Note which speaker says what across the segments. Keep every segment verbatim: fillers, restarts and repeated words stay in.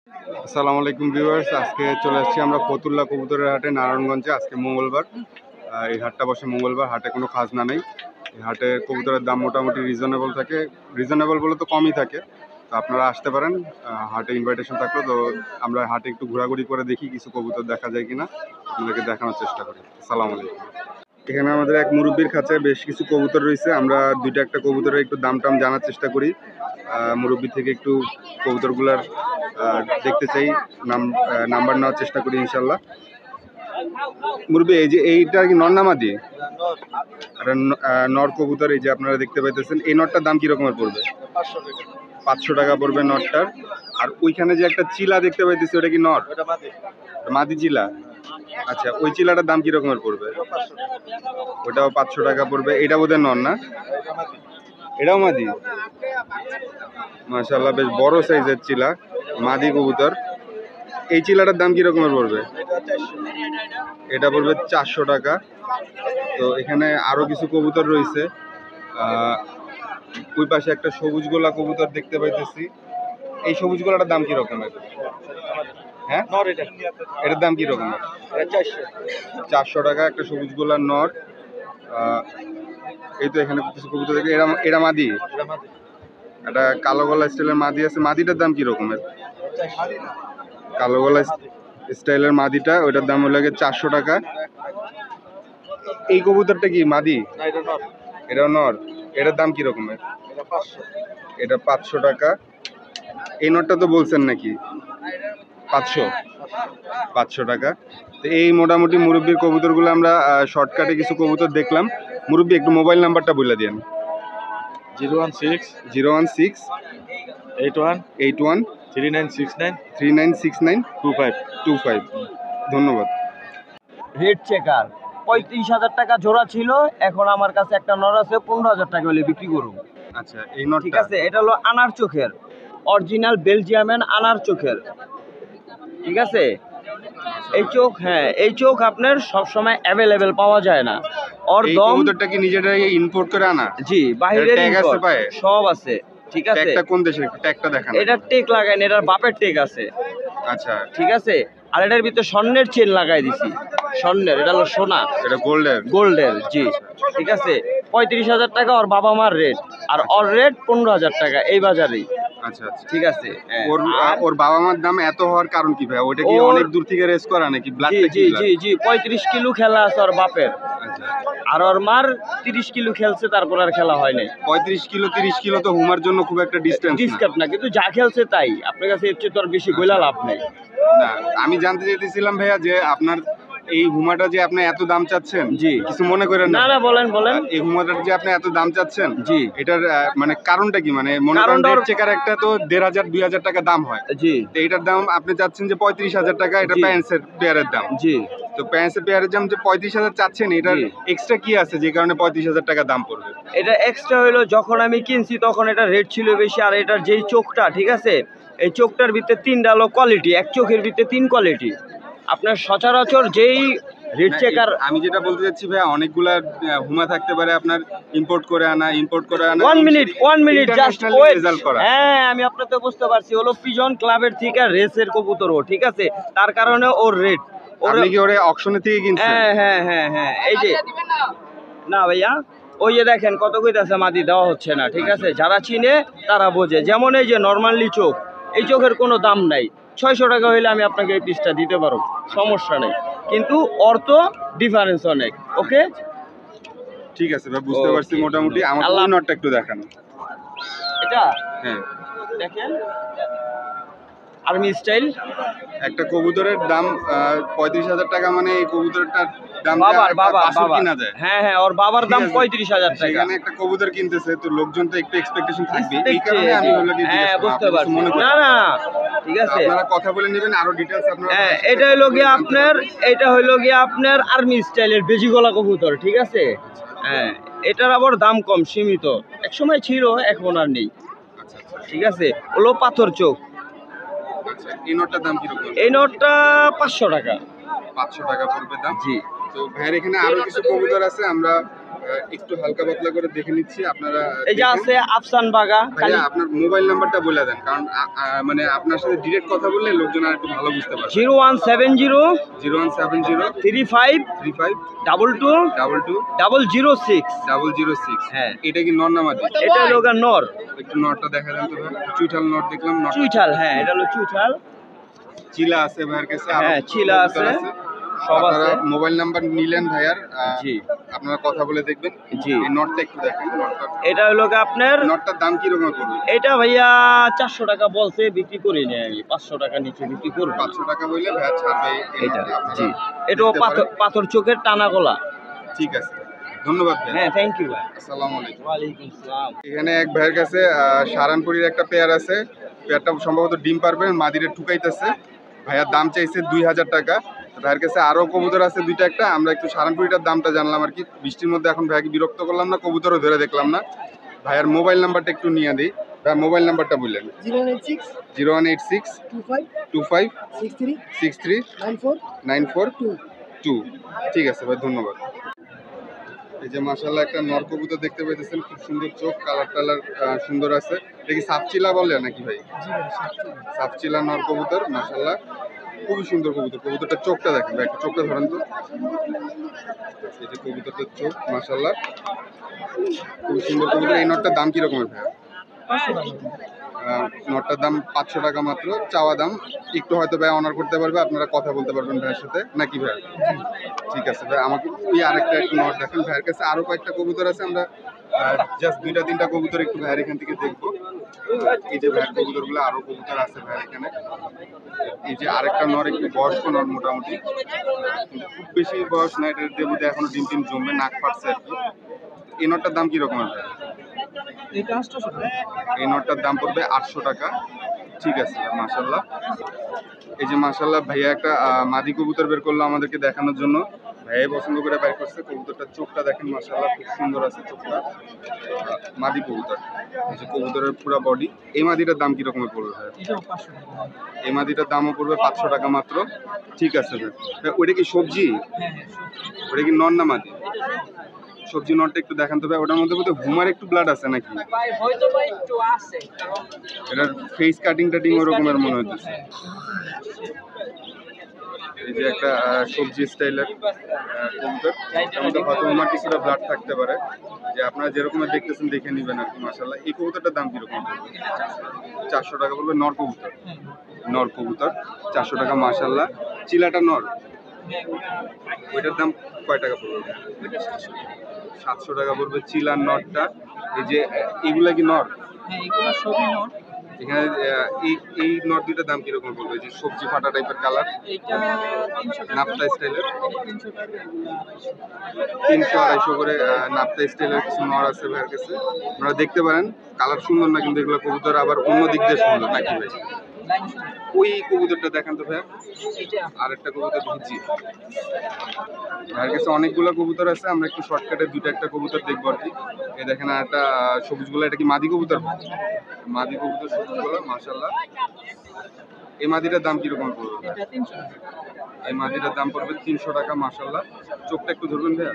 Speaker 1: আসসালামু আলাইকুম ভিউয়ার্স, আজকে চলে আসছি আমরা ফতুল্লা কবুতরের হাটে নারায়ণগঞ্জে। আজকে মঙ্গলবার, এই হাটটা বসে মঙ্গলবার। হাটে কোনো খাজনা নেই। এই হাটে কবুতরের দাম মোটামুটি রিজনেবল থাকে, রিজনেবল বলে তো কমই থাকে। তো আপনারা আসতে পারেন, হাটে ইনভাইটেশন থাকলো। তো আমরা হাটে একটু ঘোরাঘুরি করে দেখি কিছু কবুতর দেখা যায় কিনা, আপনাদেরকে দেখানোর চেষ্টা করি। আসসালামু আলাইকুম। এখানে আমাদের এক মুরব্বির খাঁচায় বেশ কিছু কবুতর রয়েছে। আমরা দুইটা একটা কবুতরের একটু দাম টাম জানার চেষ্টা করি, মুরব্বি থেকে একটু কবুতরগুলার দেখতে চাই, নাম নাম্বার নেওয়ার চেষ্টা করি ইনশাল্লাহ। মুরব্বি, এই যে এইটা কি নর না মাদি? নর কবুতর, এই যে আপনারা দেখতে পাইতেছেন। এই নরটার দাম কি রকমের পড়বে? পাঁচশো টাকা পড়বে নরটার। আর ওইখানে যে একটা চিলা দেখতে পাইতেছি, ওটা কি নর? মাদি চিলা। আচ্ছা, ওই চিলাটার দাম কি রকমের পড়বে? ওটাও পাঁচশো টাকা পড়বে। এটা বোধহয় নর না? এটাও মাদি। মাশাআল্লাহ, বেশ বড় সাইজের চিলা, মাদি কবুতর। এই চিলাটার দাম কি রকমের পড়বে? এটা পড়বে চারশো টাকা। তো এখানে আরো কিছু কবুতর রয়েছে। ওই পাশে একটা সবুজ গোলা কবুতর দেখতে পাইতেছি। এই সবুজ গোলাটার দাম কি রকমের? হ্যাঁ, এটার দাম কি রকমের? চারশো টাকা একটা সবুজ গোলার নর। এই তো এখানে কিছু কবুতর দেখে। এরা এরা মাদি। একটা কালো গলা স্টাইলের মাদি আছে। মাদিটার দাম কি রকমের? কালো গলা স্টাইলের মাদিটা, ওইটার দাম হলো চারশো টাকা। এই কবুতরটা কি মাদি? এটাও নর। এটার দাম কি রকমের? এটা পাঁচশো টাকা। এই নরটা তো বলছেন নাকি? পাঁচশো পাঁচশো টাকা। তো এই মোটামুটি মুরব্বির কবুতরগুলো আমরা শর্টকাটে কিছু কবুতর দেখলাম। মুরব্বি, একটু মোবাইল নাম্বারটা বলে দেন।
Speaker 2: Zero one six
Speaker 1: zero one six
Speaker 2: eight one
Speaker 1: eight one
Speaker 2: three nine six nine
Speaker 1: three nine six nine
Speaker 2: two five
Speaker 1: two five. ধন্যবাদ।
Speaker 3: রেড চেকার পঁয়ত্রিশ হাজার টাকা জোড়া ছিল, এখন আমার কাছে একটা নর আছে, পনেরো হাজার টাকা হলে বিক্রি করব।
Speaker 1: আচ্ছা, এই নর
Speaker 3: ঠিক আছে। এটা হলো আনার চোখের, অরিজিনাল বেলজিয়ামের আনার চোখের। ঠিক আছে। এই চোখ, হ্যাঁ, এই চোখ আপনার সব সময় অ্যাভেলেবেল পাওয়া যায় না। ওর
Speaker 1: এই
Speaker 3: দম।
Speaker 1: কবুতরটা কি নিজেরাই ইম্পোর্ট করে আনা?
Speaker 3: জি, বাইরের
Speaker 1: ট্যাগ আছে পায়ে?
Speaker 3: সব আছে। ঠিক আছে।
Speaker 1: ট্যাগটা কোন দেশের? ট্যাগটা দেখান।
Speaker 3: এটা টেক লাগাই না, এটার বাপের টেক আছে।
Speaker 1: আচ্ছা,
Speaker 3: ঠিক আছে। আর এটার ভিতরে স্বর্ণের চেন লাগাই দিছি, স্বর্ণের। এটা হলো সোনা,
Speaker 1: এটা গোল্ডের।
Speaker 3: গোল্ডের, জি। ঠিক আছে। পঁয়ত্রিশ হাজার টাকা ওর বাবা মার রেট, আর ওর রেট পনেরো হাজার টাকা এই বাজারেই।
Speaker 1: আচ্ছা আচ্ছা,
Speaker 3: ঠিক আছে।
Speaker 1: ওর ওর বাবা মার দাম এত হওয়ার কারণ কি ভাই? ওটা কি অনেক দূর থেকে রেস করা নাকি? ব্লাড?
Speaker 3: জি জি জি পঁয়ত্রিশ কিলো খেলা আছে ওর বাপের।
Speaker 1: আচ্ছা।
Speaker 3: আর ওর মার তিরিশ কিলো খেলছে, তারপর আর খেলা হয় নাই।
Speaker 1: পঁয়ত্রিশ কিলো তিরিশ কিলো তো হুমার জন্য খুব একটা ডিস্টেন্স
Speaker 3: ডিসকাউন্ট না, কিন্তু যা খেলছে তাই। আপনার কাছে এর চেয়ে তো আর বেশি বইলা লাভ নেই।
Speaker 1: না, আমি জানতে চাইতেছিলাম ভাইয়া যে আপনার এই হুমাটা যে আপনি এত দাম চাচ্ছেন,
Speaker 3: জি,
Speaker 1: কিছু মনে করেন
Speaker 3: না? না, বলেন বলেন।
Speaker 1: এই হুমাটার যে আপনি এত দাম চাচ্ছেন,
Speaker 3: জি,
Speaker 1: এটার মানে কারণটা কি? মানে মনে করেন রেড চেকার একটা তো দেড় হাজার দুই হাজার টাকা দাম হয়।
Speaker 3: জি।
Speaker 1: তো এটার দাম আপনি চাচ্ছেন যে পঁয়ত্রিশ হাজার টাকা, এটা প্যান্সের পেয়ারের দাম।
Speaker 3: জি।
Speaker 1: তো প্যান্সের পেয়ারের দাম যে পঁয়ত্রিশ হাজার চাচ্ছেন, এটার এক্সট্রা কি আছে যে কারণে পঁয়ত্রিশ হাজার টাকা দাম পড়বে?
Speaker 3: এটা এক্সট্রা হলো, যখন আমি কিনছি তখন এটা রেট ছিল বেশি। আর এটার যেই চোখটা, ঠিক আছে, এই চোখটার ভিতরে তিনটা হলো কোয়ালিটি, এক চোখের ভিতরে তিন কোয়ালিটি। আপনার সচরাচর যেই রেড চেকার,
Speaker 1: আমি যেটা বলতে চাচ্ছি ভাইয়া, অনেকগুলা হুমা থাকতে পারে আপনার ইম্পোর্ট করে আনা, ইম্পোর্ট করে আনা।
Speaker 3: One minute one minute just wait.
Speaker 1: Result করা।
Speaker 3: হ্যাঁ, আমি আপনাকে বুঝতে পারছি। হলো পিজন ক্লাবের থেকে রেসের কবুতর ও, ঠিক আছে, তার কারণে ওর রেট।
Speaker 1: আপনি কি ওরে অকশনে থেকে কিনছেন?
Speaker 3: হ্যাঁ হ্যাঁ হ্যাঁ হ্যাঁ। এই যে, না ভাইয়া, ওই যে দেখেন কত কইতাছে, মাদি দেওয়া হচ্ছে না। ঠিক আছে। যারা চিনে তারা বোঝে। যেমন এই যে নর্মালি চোখ, এই চোখের কোনো দাম নাই। ছয়শো টাকা হইলে আমি আপনাকে এই পিসটা দিতে পারবো, সমস্যা নেই। কিন্তু অর্থ ডিফারেন্স অনেক। ওকে,
Speaker 1: ঠিক আছে ভাই, বুঝতে পারছি মোটামুটি। আমার ওই নটটা একটু দেখানো।
Speaker 3: এটা
Speaker 1: হ্যাঁ, দেখেন,
Speaker 3: আর্মি স্টাইল
Speaker 1: একটা কবুতরের দাম পঁয়ত্রিশ হাজার টাকা। মানে এই কবুতরটার দাম
Speaker 3: বাবার বাবা বাবা
Speaker 1: কিনা যায়।
Speaker 3: হ্যাঁ হ্যাঁ, ওর বাবার দাম পঁয়ত্রিশ হাজার টাকা।
Speaker 1: এখানে একটা কবুতর কিনতেছে, তো লোকজন তো একটু এক্সপেকটেশন থাকবে, এই কারণে আমি হলো কি,
Speaker 3: হ্যাঁ, বুঝতে পারছি। না না, ঠিক আছে,
Speaker 1: আপনারা কথা বলে নেবেন, আরো ডিটেইলস আপনারা।
Speaker 3: হ্যাঁ, এটা হইলো গিয়ে আপনার, এটা হইলো গিয়ে আপনার আর্মি স্টাইলের বেজি গলা কবুতর। ঠিক আছে। হ্যাঁ, এটার আবার দাম কম, সীমিত। এক সময় ছিল, এখন আর নেই। ঠিক আছে। হলো পাথর চোখ।
Speaker 1: এই নোটটার দাম কিরকম?
Speaker 3: এই নোটটা পাঁচশো টাকা।
Speaker 1: পাঁচশো টাকা পড়বে দাম।
Speaker 3: জি।
Speaker 1: তো ভাইয়ের এখানে আরো কিছু কবুতর আছে, আমরা আহ, একটু হালকা পাতলা করে দেখে নিচ্ছি আপনারা।
Speaker 3: এই যে
Speaker 1: দেখেন।
Speaker 3: আছে আফসান বাগা
Speaker 1: ভাইয়া আপনার মোবাইল নাম্বারটা বলে দেন, কারণ আ- আ- মানে আপনার সাথে ডিরেক্ট কথা বললে লোকজন আর একটু ভালো বুঝতে পারবে।
Speaker 3: Zero one seven zero
Speaker 1: zero one seven zero
Speaker 3: three five
Speaker 1: three five
Speaker 3: double two
Speaker 1: double two
Speaker 3: double zero six.
Speaker 1: Double zero six.
Speaker 3: হ্যাঁ।
Speaker 1: এটা কি নর না মাদি?
Speaker 3: এটা হলো গা নর।
Speaker 1: একটু নটটা দেখা দেন তো ভাই। চুইঠাল নট দেখলাম, নট
Speaker 3: চুইঠাল, হ্যাঁ এটা হলো চুইঠাল।
Speaker 1: চিলা আছে ভাইয়ের কাছে, আরো
Speaker 3: হ্যাঁ, চিলা
Speaker 1: কবুতর
Speaker 3: আছে, সব
Speaker 1: আপনারা
Speaker 3: আছে।
Speaker 1: মোবাইল নাম্বার নিলেন ভাইয়ার, আহ,
Speaker 3: জি
Speaker 1: আপনারা কথা বলে দেখবেন।
Speaker 3: জি।
Speaker 1: এই নটটা একটু দেখেন, নটটা
Speaker 3: এটা হলো গা আপনার,
Speaker 1: নটটার দাম কি রকম করবে?
Speaker 3: এটা ভাইয়া চারশো টাকা বলছে, বিক্রি করি নি আমি, পাঁচশো টাকা নিচে বিক্রি করবো।
Speaker 1: পাঁচশো টাকা হইলে ভাইয়া ছাড়বে এই
Speaker 3: এটা
Speaker 1: নটটা আপনারা
Speaker 3: জি, এটাও
Speaker 1: দেখতে
Speaker 3: পাথর
Speaker 1: পারেন।
Speaker 3: পাথর চোখের টানা গলা।
Speaker 1: ঠিক আছে, ধন্যবাদ ভাই।
Speaker 3: হ্যাঁ, থ্যাংক ইউ ভাই।
Speaker 1: আসসালামু আলাইকুম।
Speaker 3: ওয়ালাইকুম সালাম।
Speaker 1: এখানে এক ভাইয়ের কাছে আহ, সারানপুরির একটা পেয়ার আছে, পেয়ারটা সম্ভবত ডিম পারবে, মাদিরে টুকাইতেছে। ভাইয়ার দাম চাইছে দুই হাজার টাকা। ভাইয়ের কাছে আরো কবুতর আছে দুইটা একটা, আমরা একটু সারানপুরিটার দামটা জানলাম আর কি। বৃষ্টির মধ্যে এখন ভাইয়াকে বিরক্ত করলাম না, কবুতরও ধরে দেখলাম না। ভাইয়ার মোবাইল নাম্বারটা একটু নিয়ে দিই। ভাইয়া মোবাইল নাম্বারটা বললেন।
Speaker 4: Zero eight six
Speaker 1: zero one eight six
Speaker 4: two five
Speaker 1: two five
Speaker 4: six three
Speaker 1: six three
Speaker 4: nine four
Speaker 1: nine four
Speaker 4: two.
Speaker 1: Two. ঠিক আছে ভাই, ধন্যবাদ। এই যে মাশাআল্লাহ একটা নর কবুতর দেখতে পাইতেছেন, খুব সুন্দর চোখ, কালার টালার আহ, সুন্দর আছে। এটা কি সাপচিলা বলে নাকি ভাই? সাপচিলা নর কবুতর, মাশাআল্লাহ খুবই সুন্দর কবুতর। কবুতরটার চোখটা দেখেন ভাই, একটু চোখটা ধরেন তো। এই যে কবুতরটার চোখ, মাশাআল্লাহ খুবই সুন্দর কবুতর। এই নটটার দাম কিরকমের ভাই? আহ, নটটার দাম পাঁচশো টাকা মাত্র চাওয়া দাম। একটু হয়তো ভাই অনার করতে পারবে, আপনারা কথা বলতে পারবেন ভাইয়ের সাথে, নাকি ভাই? ঠিক আছে ভাই, আমাকে ওই আরেকটা একটু নট দেখেন। ভাইয়ের কাছে আরো কয়েকটা কবুতর আছে, আমরা জাস্ট দুইটা তিনটা কবুতর একটু ভাইয়ের এখান থেকে দেখবো। এই যে ভাইয়ের কবুতর গুলো, আরো কবুতর আছে ভাইয়ের এখানে। এই যে আরেকটা নর, একটু বয়স্ক নর মোটামুটি, কিন্তু খুব বেশি বয়স না, এটার দেবুতে এখনো ডিম টিম জমবে, নাক ফাটছে আর কি। এই নটটার দাম কিরকম ভাই? এই নটটার দাম পড়বে আটশো টাকা। ঠিক আছে মাশাল্লাহ। এই যে মাশাল্লাহ ভাইয়া একটা আহ, মাদি কবুতর বের করলো আমাদেরকে দেখানোর জন্য। ভাইয়া পছন্দ করে বের করছে কবুতরটার চোখটা দেখেন, মাশাল্লাহ খুব সুন্দর আছে চোখটা। আহ, মাদি কবুতর, এই যে কবুতরের পুরো বডি। এই মাদিটার দাম কিরকমের পড়বে ভাই? এই মাদিটার দামও পড়বে পাঁচশো টাকা মাত্র। ঠিক আছে ভাই। ভাই, ওইটা কি সবজি? ওটা কি নর না মাদি? সবজি নটটা একটু দেখান তো ভাই। ওটার মধ্যে বোধহয় হুমার একটু ব্লাড আছে নাকি? এটার ফেস কাটিং টাটিং ওই রকমের মনে হচ্ছে। এই যে একটা আহ, সবজি স্টাইলের কবুতর, এর মধ্যে হয়তো হুমার কিছুটা ব্লাড থাকতে পারে। যে আপনারা যেরকমের দেখতেছেন দেখে নিবেন আর কি। মাশাআল্লাহ এই কবুতরটার দাম কিরকম পড়বে? চারশো টাকা পড়বে, নর কবুতর। নর কবুতর চারশো টাকা মাশাআল্লাহ। চিলাটা নর, ওইটার দাম কয় টাকা পড়বে? সাতশো টাকা পড়বে চিলার নটটা। এই যে আহ, এগুলা কি নর? এখানে আহ, এই এই নট দুইটার দাম কিরকম পড়বে? এই যে সবজি ফাটা টাইপের কালার, নাপ্তা স্টাইলের, তিনশো আড়াইশো করে আহ, নাপ্তা স্টাইলের কিছু নর আছে ভাইয়ের কাছে, আপনারা দেখতে পারেন। কালার সুন্দর না, কিন্তু এগুলো কবুতর আবার অন্য দিক দিয়ে সুন্দর, নাকি ভাই? ওই কবুতরটা দেখেন তো ভাইয়া, আরেকটা কবুতর ভিজি। ভাইয়ের কাছে অনেকগুলো কবুতর আছে, আমরা একটু শর্টকাটে দুইটা একটা কবুতর দেখবো আর কি। এই দেখেন একটা সবুজগুলো, এটা কি মাদি কবুতর? মাদি কবুতর সবুজগুলো মাশাআল্লাহ। এই মাদিটার দাম কিরকম পড়বে? এই মাদিটার দাম পড়বে তিনশো টাকা মাশাআল্লাহ। চোখটা একটু ধরবেন ভাইয়া।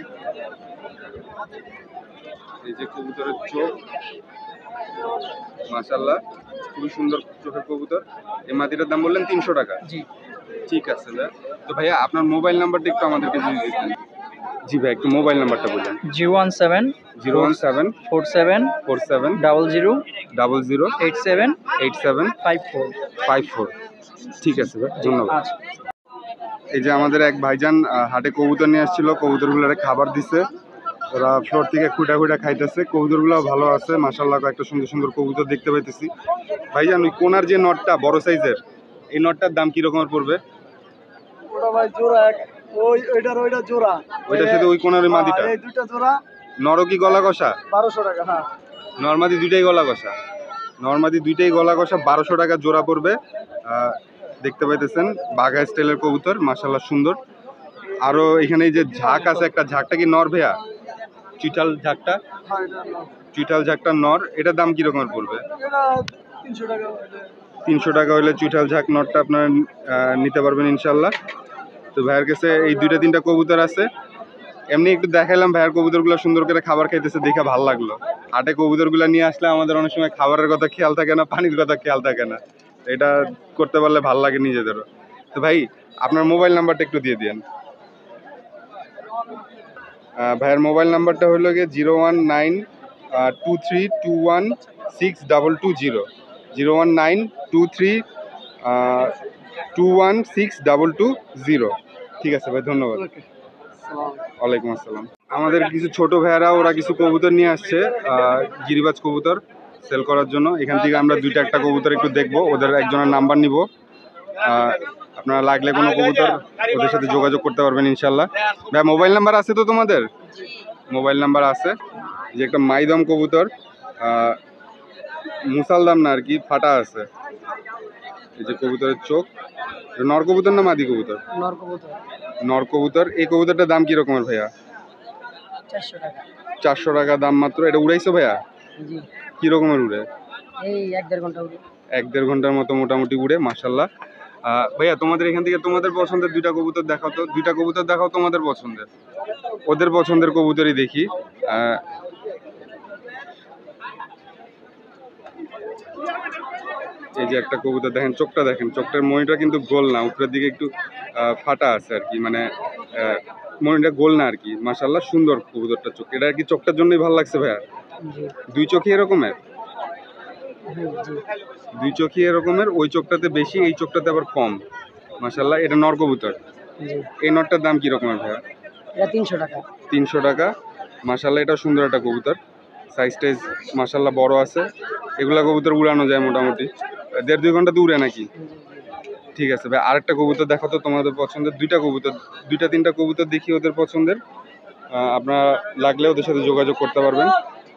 Speaker 1: এই যে কবুতরের চোখ, মাশাআল্লাহ খুবই সুন্দর চোখের কবুতর। এই মাদিটার দাম বললেন তিনশো টাকা? জি। ঠিক আছে ভাইয়া। তো ভাইয়া আপনার মোবাইল নাম্বারটা একটু আমাদেরকে দিয়ে দিতেন। জি ভাই, একটু মোবাইল নাম্বারটা বললেন।
Speaker 3: Zero one seven
Speaker 1: zero one seven
Speaker 3: four seven
Speaker 1: four seven
Speaker 3: double zero
Speaker 1: double zero
Speaker 3: eight seven
Speaker 1: eight seven
Speaker 3: five four.
Speaker 1: Five four. ঠিক আছে ভাই, ধন্যবাদ। এই যে আমাদের এক ভাইজান আহ, হাটে কবুতর নিয়ে আসছিল, কবুতরগুলোর খাবার দিছে, ওরা ফ্লোর থেকে খুঁটা খুঁটা খাইতেছে। কবুতরগুলো ভালো আছে মাশাআল্লাহ, একটা সুন্দর সুন্দর কবুতর দেখতে পাইতেছি। ভাইজান ওই কোনার যে নটটা বড় সাইজের, এই নটটার দাম কি রকমের পড়বে?
Speaker 4: ওটা ভাই জোড়া এক, ওই ওইটার ওইটা জোড়া,
Speaker 1: ওইটার সাথে ওই কোনার ওই মাদিটা
Speaker 4: এই দুইটা জোড়া
Speaker 1: নর কি গলা কষা?
Speaker 4: বারোশো টাকা। হ্যাঁ,
Speaker 1: নর্মাদি দুইটাই গলা কষা, নর্মাদি দুইটাই গলা কষা, বারোশো টাকা জোড়া পড়বে। আহ, দেখতে পাইতেছেন বাঘা স্টাইলের কবুতর, মাশাআল্লাহ সুন্দর। আরো এখানে এই যে ঝাঁক আছে একটা, ঝাঁকটা কি নর ভাইয়া? চিটাল ঝাঁকটা,
Speaker 4: হ্যাঁ, এটা নাও।
Speaker 1: চুইঠাল ঝাঁকটা নর, এটার দাম কিরকমের পড়বে?
Speaker 4: এটা তিনশো টাকা হইলে।
Speaker 1: তিনশো টাকা হলে চুইঠাল ঝাঁক নরটা আপনারা আহ, নিতে পারবেন ইনশাল্লাহ। তো ভাইয়ের কাছে এই দুইটা তিনটা কবুতর আছে, এমনি একটু দেখাইলাম ভাইয়ার কবুতরগুলো সুন্দর করে খাবার খাইতেছে, দেখে ভালো লাগলো। হাটে কবুতরগুলো নিয়ে আসলে আমাদের অনেক সময় খাবারের কথা খেয়াল থাকে না, পানির কথা খেয়াল থাকে না, এটা করতে পারলে ভালো লাগে নিজেদেরও। তো ভাই আপনার মোবাইল নাম্বারটা একটু দিয়ে দিন। ভাইয়ের মোবাইল নাম্বারটা হলো গিয়ে zero one nine two three two one six double two zero zero one nine two three two one six double two zero. ঠিক আছে ভাই, ধন্যবাদ। ওয়ালাইকুম আসসালাম। আমাদের কিছু ছোট ভাইয়ারা ওরা কিছু কবুতর নিয়ে আসছে, গিরিবাজ কবুতর সেল করার জন্য। এখান থেকে আমরা দুইটা একটা কবুতর একটু দেখবো, ওদের একজনের নাম্বার নিব। আপনারা লাগলে কোনো কবুতর ওদের সাথে যোগাযোগ করতে পারবেন ইনশাল্লাহ। ভাই মোবাইল নাম্বার আছে তো তোমাদের? মোবাইল নাম্বার আছে। যে একটা মাইদম কবুতর, মুসালদাম না আর কি, ফাটা আছে। এই যে কবুতরের চোখ, নর কবুতর না মাদি কবুতর?
Speaker 4: নর কবুতর।
Speaker 1: নর কবুতর। এই কবুতরটার দাম কি রকমের ভাইয়া?
Speaker 4: চারশো টাকা।
Speaker 1: চারশো টাকা দাম মাত্র। এটা উড়াইছো ভাইয়া?
Speaker 4: জি।
Speaker 1: কি রকমের উড়ে?
Speaker 4: এই এক দেড় ঘন্টা উড়ে।
Speaker 1: এক দেড় ঘন্টার মতো মোটামুটি উড়ে, মাশাল্লাহ। ভাইয়া তোমাদের এখান থেকে তোমাদের পছন্দের দুইটা কবুতর দেখাও তো, দুইটা কবুতর দেখাও তোমাদের পছন্দের। ওদের পছন্দের কবুতরই দেখি। এই যে একটা কবুতর দেখেন, চোখটা দেখেন, চোখটার মনিটা কিন্তু গোল না, উপরের দিকে একটু ফাটা আছে আর কি, মানে মনিটা গোল না আর কি। মাশাল্লাহ সুন্দর কবুতরটা চোখ। এটা আর কি চোখটার জন্যই ভালো লাগছে ভাইয়া? দুই চোখই এরকমের? দুই চোখই এরকমের, ওই চোখটাতে বেশি, এই চোখটাতে আবার কম। মাশাল্লাহ। এটা নর কবুতর। এই নরটার দাম কি রকমের ভাইয়া?
Speaker 4: এটা তিনশো টাকা।
Speaker 1: তিনশো টাকা। মাশাল্লাহ, এটা সুন্দর একটা কবুতর, সাইজ টাইজ মাশাল্লাহ বড় আছে। এগুলা কবুতর উড়ানো যায় মোটামুটি দেড় দুই ঘন্টা উড়ে নাকি? ঠিক আছে ভাই, আরেকটা কবুতর দেখো তো তোমাদের পছন্দের। দুইটা কবুতর, দুইটা তিনটা কবুতর দেখি ওদের পছন্দের। আপনারা লাগলে ওদের সাথে যোগাযোগ করতে পারবেন।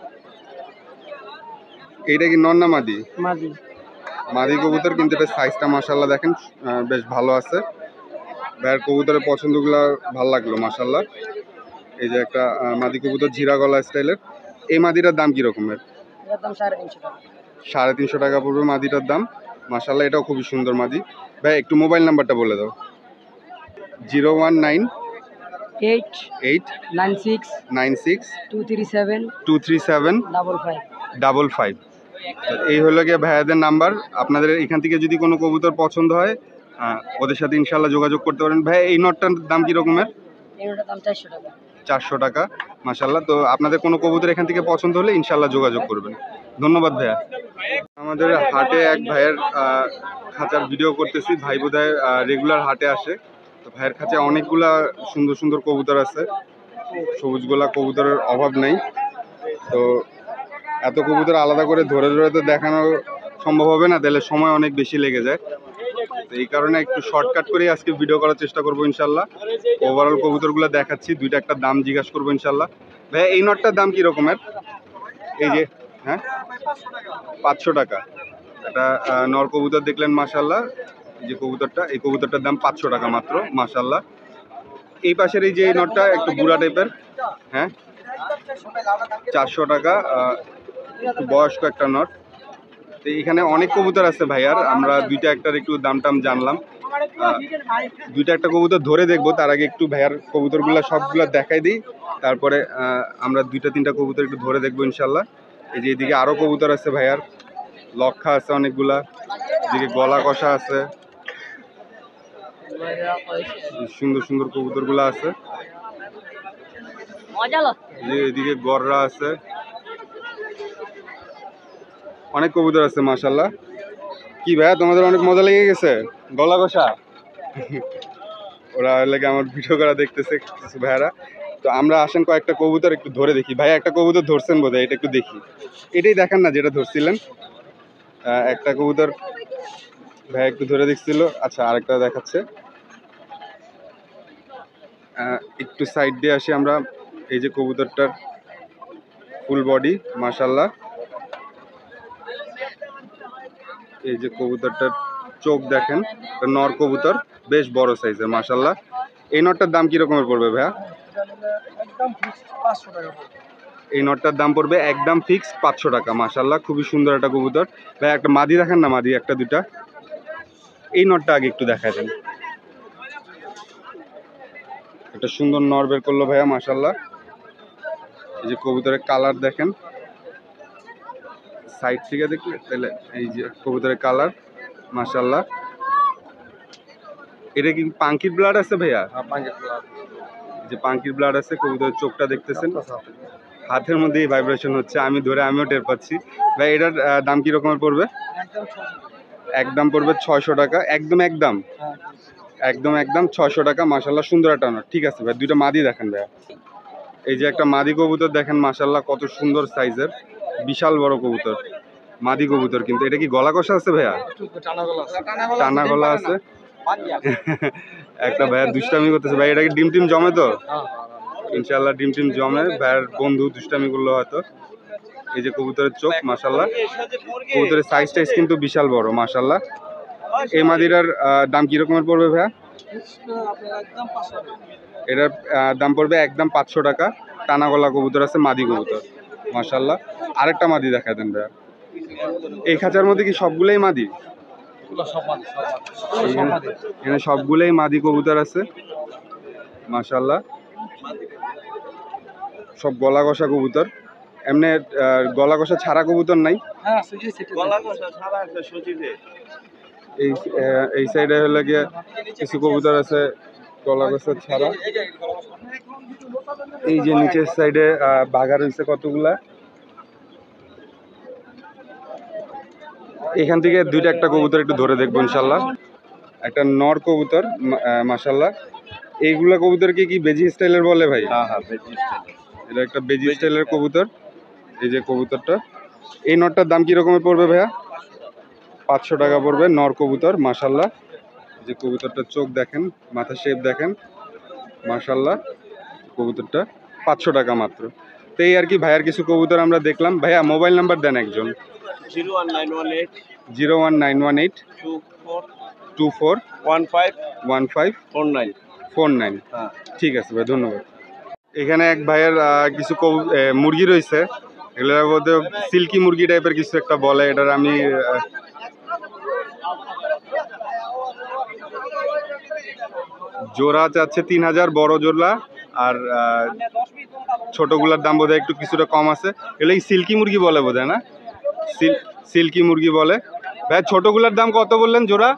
Speaker 1: এইটা কি নর না মাদি?
Speaker 4: মাদি।
Speaker 1: মাদি কবুতর, কিন্তু এটা সাইজটা মাশাল্লাহ দেখেন বেশ ভালো আছে। ভাইয়ের কবুতরের পছন্দগুলো ভালো লাগলো মাশাল্লাহ। এই যে একটা মাদি কবুতর, জিরা গলা স্টাইলের। এই মাদিটার দাম কি রকমের?
Speaker 4: সাড়ে তিনশো টাকা।
Speaker 1: সাড়ে তিনশো টাকা পড়বে মাদিটার দাম। মাশাল্লাহ, এটাও খুবই সুন্দর মাদি। ভাই একটু মোবাইল নাম্বারটা বলে দাও। Zero one nine
Speaker 4: eight
Speaker 1: eight
Speaker 4: nine six
Speaker 1: nine six
Speaker 4: two three seven
Speaker 1: two three seven
Speaker 4: double five
Speaker 1: double five. এই হলো গিয়ে ভাইয়াদের নাম্বার। আপনাদের এখান থেকে যদি কোনো কবুতর পছন্দ হয় ওদের সাথে ইনশাল্লাহ যোগাযোগ করতে পারেন। ভাই এই নটটার দাম কি রকমের?
Speaker 4: এই নটটার দাম চারশো টাকা।
Speaker 1: চারশো টাকা। মাশাল্লাহ। তো আপনাদের কোনো কবুতর এখান থেকে পছন্দ হলে ইনশাল্লাহ যোগাযোগ করবেন। ধন্যবাদ ভাইয়া। আমাদের হাটে এক ভাইয়ের খাঁচার ভিডিও করতেছি। ভাই বোধহয় রেগুলার হাটে আসে। তো ভাইয়ের খাঁচায় অনেকগুলা সুন্দর সুন্দর কবুতর আছে, সবুজ গোলা কবুতরের অভাব নেই। তো এত কবুতর আলাদা করে ধরে ধরে তো দেখানো সম্ভব হবে না, তাহলে সময় অনেক বেশি লেগে যায়। তো এই কারণে একটু শর্টকাট করে আজকে ভিডিও করার চেষ্টা করবো ইনশাল্লাহ। ওভারঅল কবুতরগুলো দেখাচ্ছি, দুইটা একটা দাম জিজ্ঞাসা করবো ইনশাল্লাহ। ভাই এই নটটার দাম কি রকমের? এই যে হ্যাঁ পাঁচশো টাকা। এটা নর কবুতর দেখলেন মাশাল্লাহ। যে কবুতরটা, এই কবুতরটার দাম পাঁচশো টাকা মাত্র। মাশাল্লাহ। এই পাশের এই যে নটটা একটু বুড়া টাইপের, হ্যাঁ চারশো টাকা। একটু বয়স্ক একটা নট। তো এখানে অনেক কবুতর আছে ভাইয়ার, আমরা দুইটা একটার একটু দাম টাম জানলাম। দুইটা একটা কবুতর ধরে দেখবো, তার আগে একটু ভাইয়ার কবুতরগুলো সবগুলো দেখাই দিই, তারপরে আমরা দুইটা তিনটা কবুতর একটু ধরে দেখবো ইনশাল্লাহ। এই যে এদিকে আরও কবুতর আছে ভাইয়ার, লক্ষা আছে অনেকগুলা, এদিকে গলা কষা আছে, সুন্দর সুন্দর কবুতরগুলো আছে। যে এদিকে গররা আছে, অনেক কবুতর আছে মাশাল্লাহ। কি ভাইয়া তোমাদের অনেক মজা লেগে গেছে গলা কষা? ওরা লাগে আমার ভিডিও করা দেখতেছে কিছু ভাইয়ারা। তো আমরা আসেন কয়েকটা কবুতর একটু ধরে দেখি। ভাই একটা কবুতর ধরছেন বোধহয়, এটা একটু দেখি। এটাই দেখান না যেটা ধরছিলেন। একটা কবুতর ভাই একটু ধরে দেখছিল। আচ্ছা আরেকটা দেখাচ্ছে। একটু সাইড দিয়ে আসি আমরা। এই যে কবুতরটার ফুল বডি মাশাল্লাহ। এই যে কবুতরটার চোখ দেখেন, নর কবুতর, বেশ বড় সাইজের মাশাল্লাহ। এই নটটার দাম কি রকমের পড়বে ভাইয়া?
Speaker 4: একদম পাঁচশো টাকা।
Speaker 1: এই নটটার দাম পড়বে একদম ফিক্স পাঁচশো টাকা। মাশাল্লাহ, খুবই সুন্দর একটা কবুতর। ভাই একটা মাদি দেখান না, মাদি একটা দুটা। এই নটটা আগে একটু দেখা দেন। একটা সুন্দর নর বের করলো ভাইয়া মাশাল্লাহ। এই যে কবুতরের কালার দেখেন সাইড থেকে দেখলে তাহলে এই যে কবুতরের কালার মাশাল্লাহ। এটা কি পাঙ্কির ব্লাড আছে ভাইয়া? যে পাঙ্কির ব্লাড আছে। কবুতরের চোখটা দেখতেছেন, হাতের মধ্যেই ভাইব্রেশন হচ্ছে, আমি ধরে আমিও টের পাচ্ছি। ভাই এটার আহ, দাম কি রকমের পড়বে? একদম পড়বে ছয়শো টাকা। একদম একদম একদম একদম ছয়শো টাকা মাশাল্লাহ। সুন্দর একটা নর। ঠিক আছে ভাই, দুইটা মাদি দেখেন ভাইয়া। এই যে একটা মাদি কবুতর দেখেন মাশাল্লাহ, কত সুন্দর সাইজের, বিশাল বড় কবুতর, মাদি কবুতর। কিন্তু এটা কি গলা কষা আছে ভাইয়া? টানা গলা আছে। একটা ভাইয়া দুষ্টামি করতেছে। ভাই এটা কি ডিম টিম জমে তো? ইনশাল্লাহ ডিম টিম জমে। ভাইয়ের বন্ধু দুষ্টামি করলো হয়তো। এই যে কবুতরের চোখ মাশাল্লাহ, কবুতরের সাইজ টাইজ কিন্তু বিশাল বড় মাশাল্লাহ। এই মাদিরার আহ, দাম কি রকমের পড়বে ভাইয়া? এটার আহ, দাম পড়বে একদম পাঁচশো টাকা। টানা গলা কবুতর আছে, মাদি কবুতর মাশাল্লাহ। আরেকটা মাদি দেখা দেন ভাইয়া। এই খাঁচার মধ্যে কি সবগুলোই মাদি? এখানে- এখানে সবগুলোই মাদি কবুতর আছে মাশাল্লাহ। সব গলা কষা কবুতর। এমনি আহ, গলা কষা ছাড়া কবুতর নাই? এই আহ, এই সাইডে হলে গিয়ে কিছু কবুতর আছে গলা কষা ছাড়া। এই যে নিচের সাইডে বাঘা রয়েছে কতগুলা। এখান থেকে দুইটা একটা কবুতর একটু ধরে দেখবো ইনশাল্লাহ। একটা নর কবুতর মাশাল্লাহ। এইগুলা কবুতরকে কি বেজি স্টাইলের বলে ভাই?
Speaker 2: হ্যাঁ হ্যাঁ বেজি স্টাইল।
Speaker 1: এটা একটা বেজি স্টাইলের কবুতর। এই যে কবুতরটা, এই নরটার দাম কি রকমের পড়বে ভাইয়া? পাঁচশো টাকা পড়বে নর কবুতর মাশাল্লাহ। যে কবুতরটার চোখ দেখেন, মাথা শেপ দেখেন মাশাল্লাহ। কবুতরটা পাঁচশো টাকা মাত্র। তো এই আর কি ভাইয়ার কিছু কবুতর আমরা দেখলাম। ভাইয়া মোবাইল নাম্বার দেন একজন।
Speaker 3: Zero one nine one eight
Speaker 1: zero one nine one eight
Speaker 3: two four
Speaker 1: two four
Speaker 3: one five
Speaker 1: one five
Speaker 3: four nine.
Speaker 1: Four nine.
Speaker 3: হ্যাঁ
Speaker 1: ঠিক আছে ভাই, ধন্যবাদ। এখানে এক ভাইয়ের আহ, কিছু কবু- এ, মুরগি রয়েছে। এগুলোর মধ্যে সিল্কি মুরগি টাইপের কিছু একটা বলে। এটার আমি আহ, জোড়া চাচ্ছে তিন হাজার বড় জোড়া, আর আহ, ছোটগুলার দাম বোধহয় একটু কিছুটা কম আছে। এগুলো কি সিল্কি মুরগি বলে বোধহয় না? সিল- সিল্কি মুরগি বলে। ভাই ছোটগুলার দাম কত বললেন জোড়া?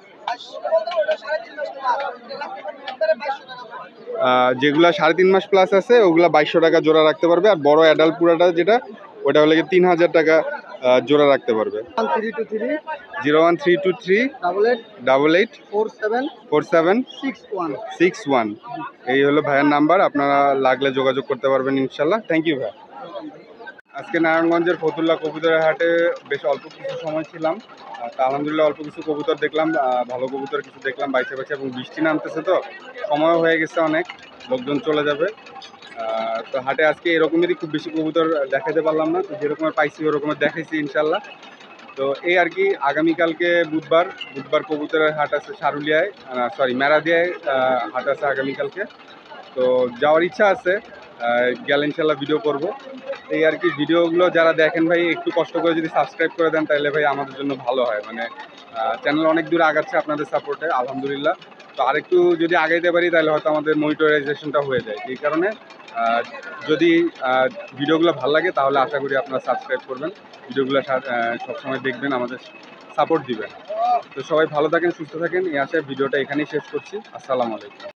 Speaker 1: আহ, যেগুলা সাড়ে তিন মাস প্লাস আছে ওগুলা বাইশশো টাকা জোড়া রাখতে পারবে। আর বড় অ্যাডাল্ট পুরাটা যেটা, ওটা হলে কি তিন হাজার টাকা আহ, জোড়া রাখতে পারবে।
Speaker 4: Three two three
Speaker 1: zero one three two three
Speaker 4: double eight
Speaker 1: double eight
Speaker 4: four seven
Speaker 1: four seven
Speaker 4: six one.
Speaker 1: Six one. এই হলো ভাইয়ের নাম্বার, আপনারা লাগলে যোগাযোগ করতে পারবেন ইনশাল্লাহ। থ্যাংক ইউ ভাই। আজকে নারায়ণগঞ্জের ফতুল্লা কবুতরের হাটে বেশ অল্প কিছু সময় ছিলাম। আহ, তা আলহামদুলিল্লাহ অল্প কিছু কবুতর দেখলাম, আহ, ভালো কবুতর কিছু দেখলাম বাইছে বাইছে। এবং বৃষ্টি নামতেছে তো সময়ও হয়ে গেছে, অনেক লোকজন চলে যাবে। আহ, তো হাটে আজকে এরকমেরই খুব বেশি কবুতর দেখাতে পারলাম না, তো যেরকমের পাইছি ওরকমের দেখাইছি ইনশাল্লাহ। তো এই আর কি, আগামীকালকে বুধবার বুধবার কবুতরের হাট আছে সারুলিয়ায়, সরি মেরাদিয়ায় আহ, হাট আছে আগামীকালকে। তো যাওয়ার ইচ্ছা আছে, আহ, গেলে ইনশাল্লাহ ভিডিও করব। এই আর কি, ভিডিওগুলো যারা দেখেন ভাই একটু কষ্ট করে যদি সাবস্ক্রাইব করে দেন তাহলে ভাই আমাদের জন্য ভালো হয়। মানে চ্যানেল অনেক দূর আগাচ্ছে আপনাদের সাপোর্টে আলহামদুলিল্লাহ। তো আরেকটু যদি আগাইতে পারি তাহলে হয়তো আমাদের মনিটরাইজেশনটা হয়ে যায়। এই কারণে আহ, যদি আহ, ভিডিওগুলো ভালো লাগে তাহলে আশা করি আপনারা সাবস্ক্রাইব করবেন, ভিডিওগুলো সা- আহ, সবসময় দেখবেন, আমাদের সাপোর্ট দিবেন। তো সবাই ভালো থাকেন, সুস্থ থাকেন, এই আশায় ভিডিওটা এখানেই শেষ করছি। আসসালামু আলাইকুম।